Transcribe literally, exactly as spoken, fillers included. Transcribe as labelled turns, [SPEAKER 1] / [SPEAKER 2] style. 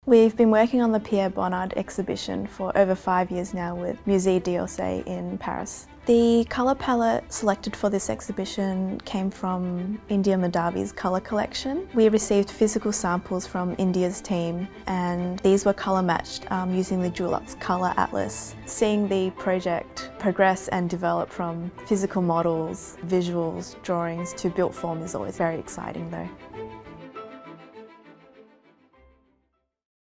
[SPEAKER 1] We've been working on the Pierre Bonnard exhibition for over five years now with Musée d'Orsay in Paris. The colour palette selected for this exhibition came from India Mahdavi's colour collection. We received physical samples from India's team and these were colour matched um, using the Dulux colour atlas. Seeing the project progress and develop from physical models, visuals, drawings to built form is always very exciting though.